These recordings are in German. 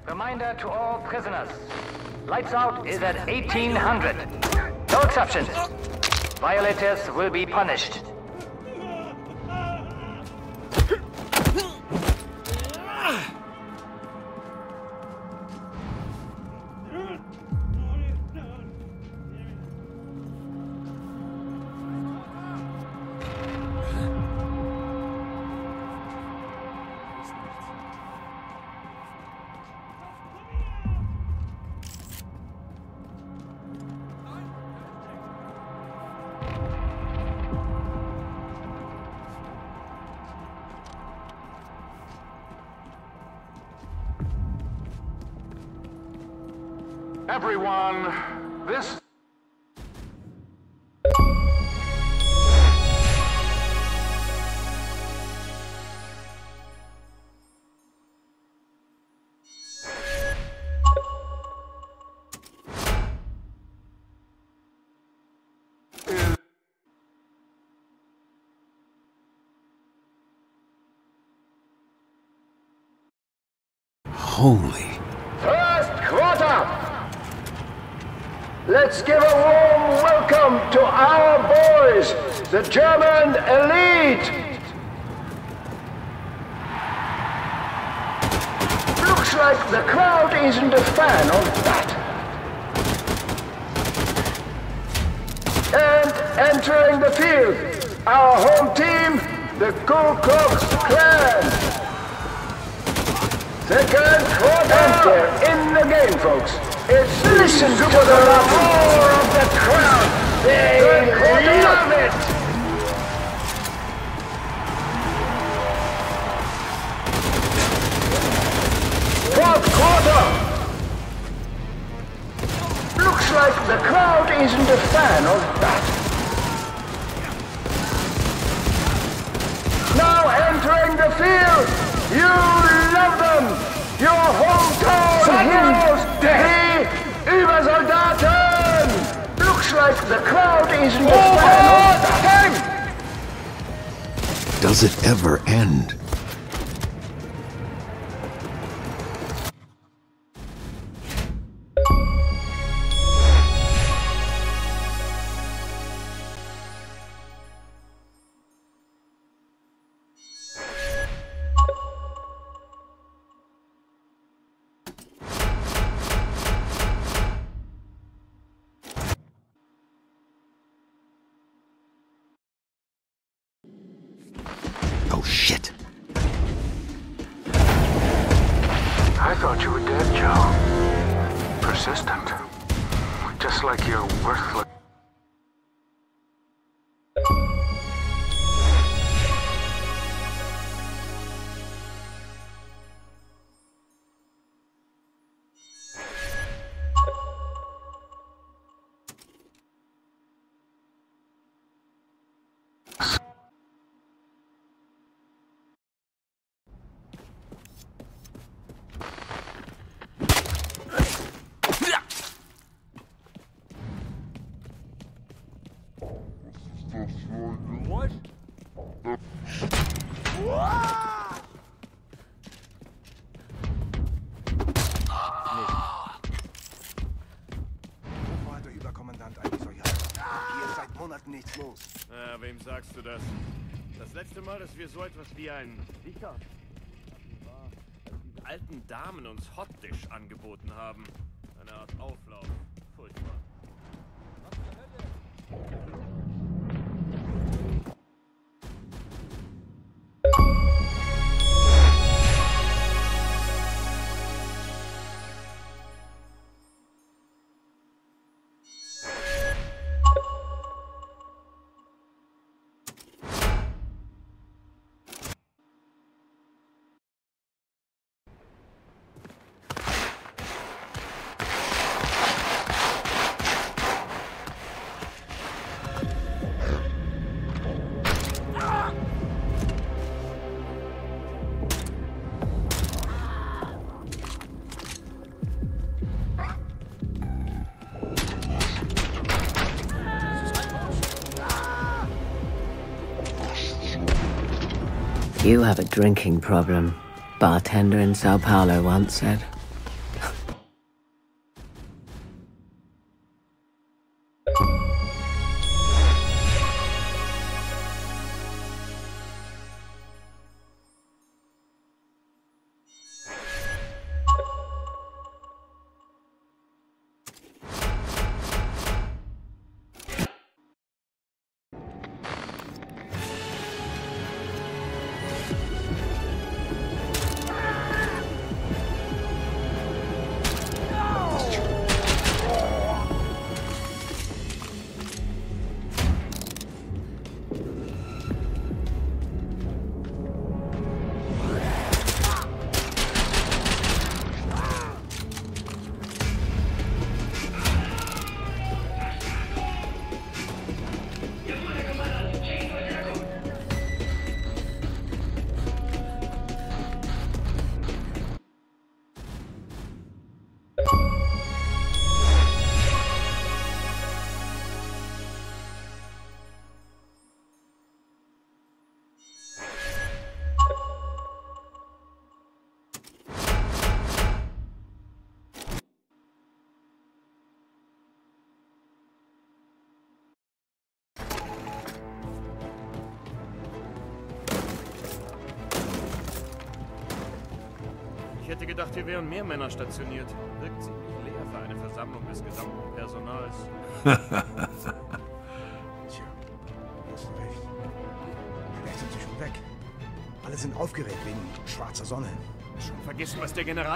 Reminder to all prisoners. Lights out is at 1800. No exceptions. Violators will be punished. Everyone, this... Holy... First quarter! Let's give a warm welcome to our boys, the German elite! Looks like the crowd isn't a fan of that. And entering the field, our home team, the Ku Klux Klan. Second quarter, and they're in the game, folks. It's listen to the roar of the crowd. They love it. Fourth quarter. Looks like the crowd isn't a fan of that. Now entering the field. You love them. Your hometown heroes. The Übersoldaten. Looks like the crowd isn't a fan of that. Does it ever end? Oh, shit. I thought you were dead, Joe. Persistent. Just like your worthless... What? Wo war der Überkommandant eigentlich solcher? Hier ist seit Monaten nichts los. Ja, wem sagst du das? Das letzte Mal, dass wir so etwas wie ein Sicher alten Damen uns Hotdish angeboten haben. Eine Art Auflauf. Furchtbar. Was zur Hölle? You have a drinking problem, bartender in Sao Paulo once said. hätte gedacht, hier wären mehr Männer stationiert. Wirkt ziemlich leer für eine Versammlung des gesamten Personals. Tja, du hast recht. Vielleicht sind sie schon weg. Alle sind aufgeregt wegen schwarzer Sonne. Schon vergessen, was der General...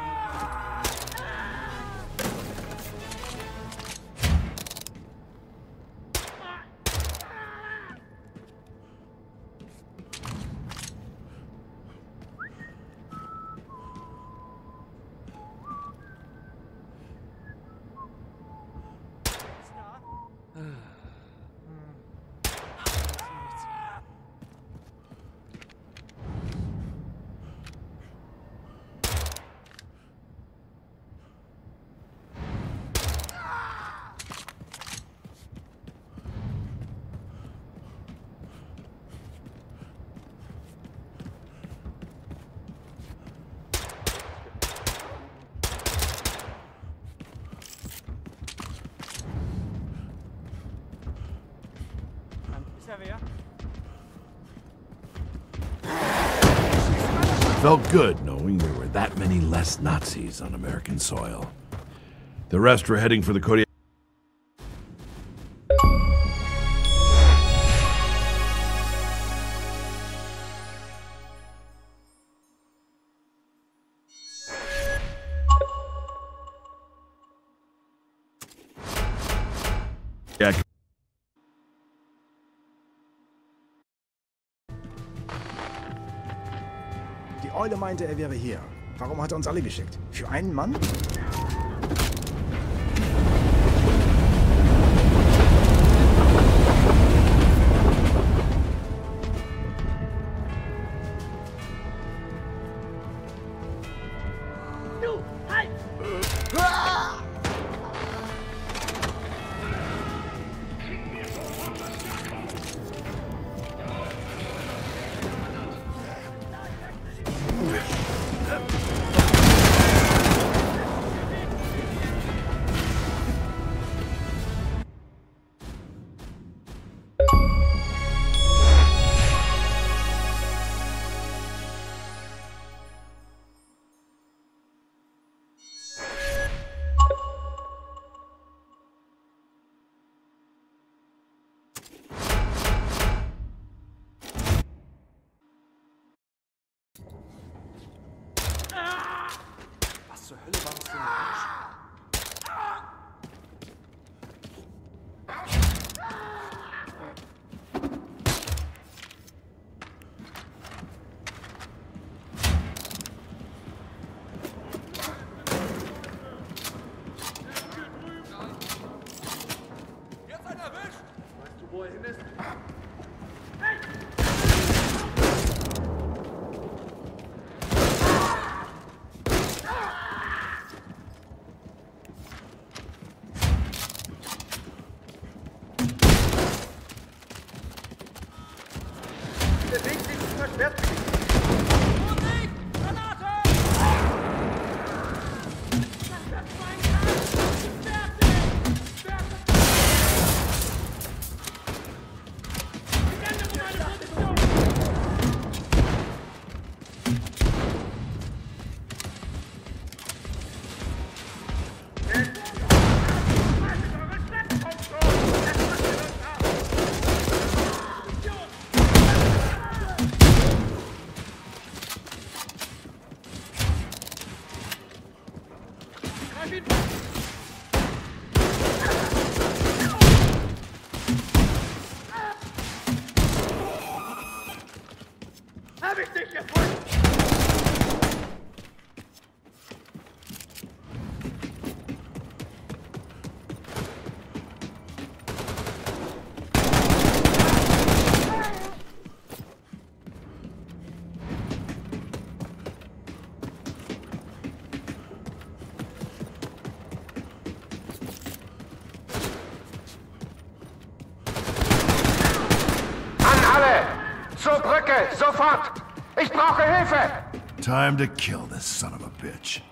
Felt good knowing there were that many less Nazis on American soil. The rest were heading for the Kodiak. Die Eule meinte, er wäre hier. Warum hat er uns alle geschickt? Für einen Mann? Was zur Hölle war das für ein Mensch? Jetzt einen erwischt! Weißt du, wo er hin ist? Hab ich dich gefunden! Zur Brücke, sofort! Ich brauche Hilfe! Time to kill this son of a bitch.